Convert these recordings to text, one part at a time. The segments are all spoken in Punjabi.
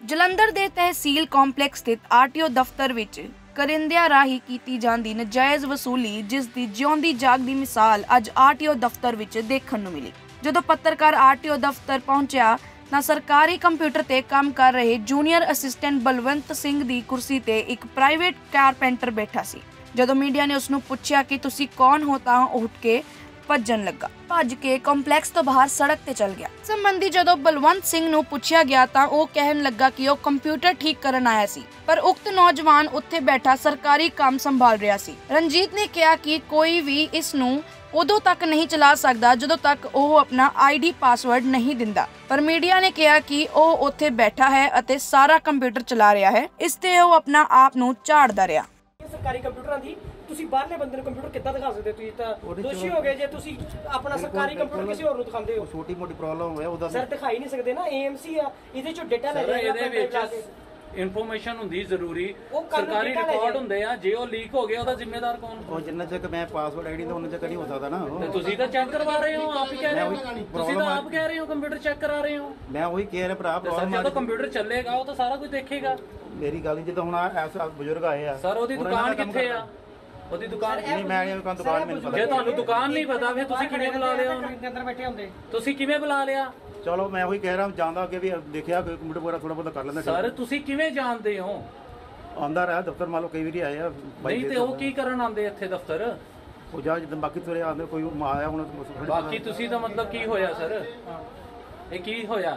ਜਲੰਧਰ ਦੇ ਤਹਿਸੀਲ ਕੰਪਲੈਕਸ ਸਥਿਤ ਆਰਟੀਓ ਦਫ਼ਤਰ ਵਿੱਚ ਕਰਿੰਦਿਆਂ ਰਾਹੀਂ ਕੀਤੀ ਜਾਂਦੀ ਨਜਾਇਜ਼ ਵਸੂਲੀ ਜਿਸ ਦੀ ਜਿਉਂਦੀ ਜਾਗਦੀ ਮਿਸਾਲ ਅੱਜ ਆਰਟੀਓ ਦਫ਼ਤਰ ਵਿੱਚ ਦੇਖਣ ਨੂੰ ਮਿਲੀ। ਜਦੋਂ ਪੱਤਰਕਾਰ ਆਰਟੀਓ ਦਫ਼ਤਰ ਪਹੁੰਚਿਆ ਤਾਂ ਸਰਕਾਰੀ ਕੰਪਿਊਟਰ ਤੇ ਕੰਮ ਕਰ ਰਹੇ ਜੂਨੀਅਰ ਅਸਿਸਟੈਂਟ ਬਲਵੰਤ ਸਿੰਘ ਦੀ ਕੁਰਸੀ ਤੇ ਇੱਕ ਪ੍ਰਾਈਵੇਟ ਕਾਰਪੈਂਟਰ ਬੈਠਾ ਸੀ। ਜਦੋਂ ਮੀਡੀਆ ਨੇ ਉਸ ਨੂੰ ਪੁੱਛਿਆ ਕਿ ਤੁਸੀਂ ਕੌਣ ਹੋ ਤਾਂ ਉਹ ਉੱਠ ਕੇ ਭੱਜਣ ਲੱਗਾ। ਭੱਜ ਕੇ ਕੰਪਲੈਕਸ ਤੋਂ ਬਾਹਰ ਸੜਕ ਤੇ ਚਲ ਗਿਆ। ਸੰਬੰਧੀ ਜਦੋਂ ਬਲਵੰਤ ਸਿੰਘ ਨੂੰ ਪੁੱਛਿਆ ਗਿਆ ਤਾਂ ਉਹ ਕਹਿਣ ਲੱਗਾ ਕਿ ਉਹ ਕੰਪਿਊਟਰ ਠੀਕ ਕਰਨ ਆਇਆ ਸੀ, ਪਰ ਉਕਤ ਨੌਜਵਾਨ ਉੱਥੇ ਬੈਠਾ ਸਰਕਾਰੀ ਕੰਮ ਸੰਭਾਲ ਰਿਹਾ ਸੀ। ਰਣਜੀਤ ਨੇ ਕਿਹਾ ਕਿ ਕੋਈ ਵੀ ਇਸ ਨੂੰ ਉਦੋਂ ਤੱਕ ਨਹੀਂ ਚਲਾ ਸਕਦਾ ਜਦੋਂ ਤੱਕ ਉਹ ਆਪਣਾ ਆਈਡੀ ਪਾਸਵਰਡ ਨਹੀਂ ਦਿੰਦਾ, ਪਰ ਮੀਡੀਆ ਨੇ ਕਿਹਾ ਕਿ ਉਹ ਉੱਥੇ ਬੈਠਾ ਹੈ ਅਤੇ ਸਾਰਾ ਕੰਪਿਊਟਰ ਚਲਾ ਰਿਹਾ ਹੈ। ਇਸ ਤੇ ਉਹ ਆਪਣਾ ਆਪ ਨੂੰ ਝਾੜਦਾ ਰਿਹਾ। ਸਰਕਾਰੀ ਕੰਪਿਊਟਰਾਂ ਦੀ ਤੁਸੀਂ ਬਾਹਰਲੇ ਬੰਦੇ ਨੂੰ ਕੰਪਿਊਟਰ ਕਿੱਦਾਂ ਦਿਖਾ ਸਕਦੇ? ਤੁਸੀਂ ਤਾਂ ਦੋਸ਼ੀ ਹੋ ਗਏ ਜੇ ਤੁਸੀਂ ਆਪਣਾ ਸਰਕਾਰੀ ਕੰਪਿਊਟਰ ਕਿਸੇ ਹੋਰ ਨੂੰ ਦਿਖਾਉਂਦੇ ਹੋ। ਛੋਟੀ ਮੋਟੀ ਪ੍ਰੋਬਲਮ ਹੋਇਆ ਉਹਦਾ ਸਰ ਦਿਖਾਈ ਨਹੀਂ ਸਕਦੇ ਨਾ। ਏਐਮਸੀ ਆ, ਇਹਦੇ ਚੋਂ ਡਾਟਾ ਲੈ ਜਾਏਗਾ। ਇਹਦੇ ਵਿੱਚ ਇਨਫੋਰਮੇਸ਼ਨ ਹੁੰਦੀ ਜ਼ਰੂਰੀ, ਸਰਕਾਰੀ ਰਿਕਾਰਡ ਹੁੰਦੇ ਆ। ਜੇ ਉਹ ਲੀਕ ਹੋ ਗਿਆ ਉਹਦਾ ਜ਼ਿੰਮੇਦਾਰ ਕੌਣ? ਉਹ ਜਿੰਨਾ ਚਿਰ ਮੈਂ ਪਾਸਵਰਡ ਆਈਡੀ ਤਾਂ ਉਹਨਾਂ ਚਿਰ ਨਹੀਂ ਹੋ ਸਕਦਾ ਨਾ। ਤੇ ਤੁਸੀਂ ਤਾਂ ਚੈੱਕ ਕਰਵਾ ਰਹੇ ਹੋ, ਆਪ ਹੀ ਕਹਿ ਰਹੇ ਹੋ। ਤੁਸੀਂ ਤਾਂ ਆਪ ਕਹਿ ਰਹੇ ਹੋ ਕੰਪਿਊਟਰ ਚੈੱਕ ਕਰਾ ਰਹੇ ਹੋ। ਮੈਂ ਉਹੀ ਕਹਿ ਰਿਹਾ ਭਰਾ, ਪ੍ਰੋਬਲਮ ਜਦੋਂ ਕੰਪਿਊਟਰ ਚੱਲੇਗਾ ਉਹ ਤਾਂ ਸਾਰਾ ਕੁਝ ਦੇਖੇਗਾ। ਮੇਰੀ ਗੱਲ ਨਹੀਂ, ਜਦੋਂ ਹੁਣ ਐਸਾ ਬਜ਼ੁਰਗ ਆਏ ਆ ਸਰ ਉਹਦੀ ਦੁਕਾਨ ਕਿੱਥੇ ਆ? ਉਹਦੀ ਦੁਕਾਨ ਨਹੀਂ, ਮੈਂ ਇਹ ਦੁਕਾਨ ਮੈਨੂੰ ਪਤਾ। ਜੇ ਤੁਹਾਨੂੰ ਦੁਕਾਨ ਨਹੀਂ ਪਤਾ ਫਿਰ ਤੁਸੀਂ ਕਿਵੇਂ ਬੁਲਾ ਲਿਆ ਉਹਨੂੰ? ਅੰਦਰ ਬੈਠੇ ਹੁੰਦੇ ਤੁਸੀਂ ਕਿਵੇਂ ਬੁਲਾ ਲਿਆ? ਚਲੋ ਮੈਂ ਉਹੀ ਕਹਿ ਰਿਹਾ, ਜਾਂਦਾ ਅੱਗੇ ਵੀ ਦੇਖਿਆ ਕੰਪਿਊਟਰ ਵਗੈਰਾ ਥੋੜਾ ਬਹੁਤਾ ਕਰ ਲੈਂਦਾ। ਸਰ ਤੁਸੀਂ ਕਿਵੇਂ ਜਾਣਦੇ ਹੋ? ਆਉਂਦਾ ਰਿਹਾ ਦਫ਼ਤਰ, ਮੰਨ ਲਓ ਕਈ ਵਾਰੀ ਆਏ ਆ ਨਹੀਂ ਤੇ ਉਹ ਕੀ ਕਰਨ ਆਉਂਦੇ ਇੱਥੇ ਦਫ਼ਤਰ? ਉਹ ਜਾਂ ਜਿੱਦਾਂ ਬਾਕੀ ਤੁਰੇ ਆਉਂਦੇ, ਕੋਈ ਆਇਆ ਹੁਣ ਬਾਕੀ ਤੁਸੀਂ ਤਾਂ ਮਤਲਬ ਕੀ ਹੋਇਆ ਸਰ? ਇਹ ਕੀ ਹੋਇਆ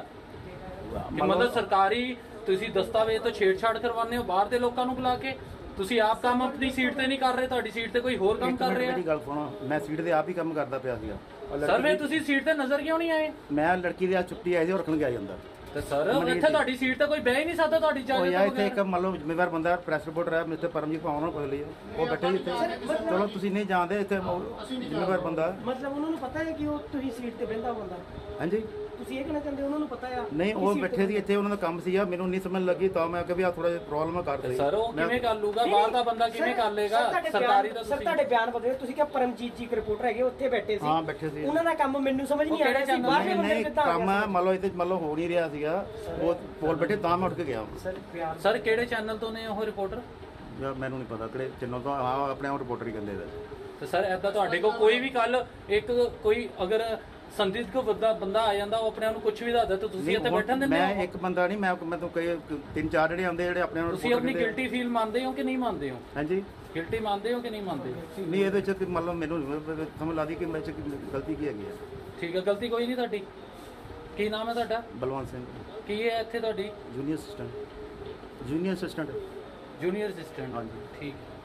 ਕਿ ਮਤਲਬ ਸਰਕਾਰੀ ਤੁਸੀਂ ਦਸਤਾਵੇਜ਼ ਤੋਂ ਛੇੜਛਾੜ ਕਰਵਾਉਂਦੇ ਹੋ ਬਾਹਰ ਦੇ ਲੋਕਾਂ ਨੂੰ ਬੁਲਾ ਕੇ? ਤੁਸੀਂ ਆਪ ਕੰਮ ਆਪਣੀ ਸੀਟ ਤੇ ਨਹੀਂ ਕਰ ਰਹੇ, ਤੁਹਾਡੀ ਸੀਟ ਤੇ ਕੋਈ ਹੋਰ ਕੰਮ ਕਰ ਰਿਹਾ। ਮੇਰੀ ਗੱਲ ਸੁਣੋ, ਮੈਂ ਸੀਟ ਤੇ ਆਪ ਹੀ ਕੰਮ ਕਰਦਾ ਪਿਆ ਸੀਗਾ। ਸਰ ਵੇ ਤੁਸੀਂ ਸੀਟ ਤੇ ਨਜ਼ਰ ਕਿਉਂ ਨਹੀਂ ਆਏ? ਮੈਂ ਲੜਕੀ ਦੀ ਛੁੱਟੀ ਆਈ ਸੀ, ਉਹ ਰੱਖਣ ਗਿਆ ਜਾਂਦਾ। ਤੇ ਸਰ ਇੱਥੇ ਤੁਹਾਡੀ ਸੀਟ ਤੇ ਕੋਈ ਬਹਿ ਹੀ ਨਹੀਂ ਸਕਦਾ ਤੁਹਾਡੀ ਉਹ ਜਾਨ ਯਾਰ ਇੱਥੇ ਇੱਕ ਮੰਨ ਲਓ ਜ਼ਿੰਮੇਵਾਰ ਬੰਦਾ ਪ੍ਰੈਸ ਰਿਪੋਰਟਰ ਹੈ ਮਿਸਟਰ ਪਰਮਜੀਤ ਪਾਉਣ ਨੂੰ ਪੁੱਛ ਲਈਏ, ਉਹ ਬੈਠੇ ਇੱਥੇ। ਚਲੋ ਤੁਸੀਂ ਨਹੀਂ ਜਾਣਦੇ, ਇੱਥੇ ਜ਼ਿੰਮੇਵਾਰ ਬੰਦਾ। ਮਤਲਬ ਉਹਨਾਂ ਨੂੰ ਪਤਾ ਹੈ ਕਿ ਉਹ ਤੁਸੀਂ ਸੀਟ ਤੇ ਬੈਠਾ ਬੰਦਾ। ਹਾਂਜੀ ਤੁਸੀਂ ਇਹ ਕਹਿਣਾ ਚਾਹੁੰਦੇ ਉਹਨਾਂ ਨੂੰ ਪਤਾ ਆ? ਨਹੀਂ, ਉਹ ਬੈਠੇ ਸੀ ਇੱਥੇ, ਉਹਨਾਂ ਦਾ ਕੰਮ ਸੀਗਾ, ਮੈਨੂੰ ਨਹੀਂ ਸਮਝ ਲੱਗੀ ਤਾਂ ਮੈਂ ਕਿਹਾ ਵੀ ਆ ਥੋੜਾ ਜਿਹਾ ਪ੍ਰੋਬਲਮ ਕਰ ਦੇ। ਸਰ ਉਹ ਕਿਵੇਂ ਕਰ ਲੂਗਾ? ਬਾਹਰ ਦਾ ਬੰਦਾ ਕਿਵੇਂ ਕਰ ਲੇਗਾ? ਸਰਕਾਰੀ ਦਾ ਸਰ ਤੁਹਾਡੇ ਬਿਆਨ ਬਦਲੇ, ਤੁਸੀਂ ਕਿਹਾ ਪਰਮਜੀਤ ਜੀ ਇੱਕ ਰਿਪੋਰਟਰ ਹੈਗੇ ਉੱਥੇ ਬੈਠੇ ਸੀ। ਹਾਂ ਬੈਠੇ ਸੀ। ਉਹਨਾਂ ਦਾ ਕੰਮ ਮੈਨੂੰ ਸਮਝ ਨਹੀਂ ਆ ਰਿਹਾ ਸੀ। ਬਾਹਰ ਦੇ ਬੰਦੇ ਕਿੱਦਾਂ ਆ ਕੰਮ ਮੰਨ ਲਓ ਇੱਥੇ ਮੰਨ ਲਓ ਹੋ ਨਹੀਂ ਰਿਹਾ ਸੀਗਾ, ਉਹ ਕੋਲ ਬੈਠੇ ਤਾਂ ਮੈਂ ਉੱਠ ਕੇ ਗਿਆ। ਸਰ ਕਿਹੜੇ ਚੈਨਲ ਤੋਂ ਨੇ ਉਹ ਰਿਪੋਰਟਰ? ਮੈਨੂੰ ਨਹੀਂ ਪਤਾ ਕਿਹੜੇ ਚੈਨਲ ਤੋਂ। ਹਾਂ ਆਪਣੇ ਆਪ ਰਿਪੋਰਟਰ ਹੀ ਕਹਿੰਦੇ ਨੇ। ਤੇ ਸਰ ਏਦਾਂ ਤੁਹਾਡੇ ਕੋਲ ਕੋਈ ਵੀ ਕੱਲ ਇੱਕ ਕੋਈ ਅਗਰ ਸੰਦਿਗਧ ਕੋ ਬੰਦਾ ਆ ਜਾਂਦਾ, ਉਹ ਆਪਣੇ ਆਪ ਨੂੰ ਕੁਝ ਵੀ ਦੱਸਦਾ ਤਾਂ ਤੁਸੀਂ ਇੱਥੇ ਬੈਠਣ ਦਿੰਦੇ ਹੋ? ਮੈਂ ਇੱਕ ਬੰਦਾ ਨਹੀਂ, ਮੈਂ ਤਾਂ ਕਈ 3-4 ਜਿਹੜੇ ਆਉਂਦੇ ਜਿਹੜੇ ਆਪਣੇ ਆਪ ਤੁਸੀਂ ਆਪਣੀ ਗਿਲਟੀ ਫੀਲ ਮੰਨਦੇ ਹੋ ਕਿ ਨਹੀਂ ਮੰਨਦੇ ਹੋ? ਹਾਂਜੀ ਗਿਲਟੀ ਮੰਨਦੇ ਹੋ ਕਿ ਨਹੀਂ ਮੰਨਦੇ? ਨਹੀਂ, ਇਹਦੇ ਵਿੱਚ ਮੰਨ ਲਓ ਮੈਨੂੰ ਸਮਝ ਲੱਗਦੀ ਕਿ ਮੇਰੇ 'ਚ ਗਲਤੀ ਕੀ ਹੈਗੀ ਹੈ। ਠੀਕ ਹੈ, ਗਲਤੀ ਕੋਈ ਨਹੀਂ ਤੁਹਾਡੀ। ਕੀ ਨਾਮ ਹੈ ਤੁਹਾਡਾ? ਬਲਵੰਤ ਸਿੰਘ। ਕੀ ਹੈ ਇੱਥੇ ਤੁਹਾਡੀ? Junior assistant. Junior assistant. ਹਾਂਜੀ ਠੀਕ।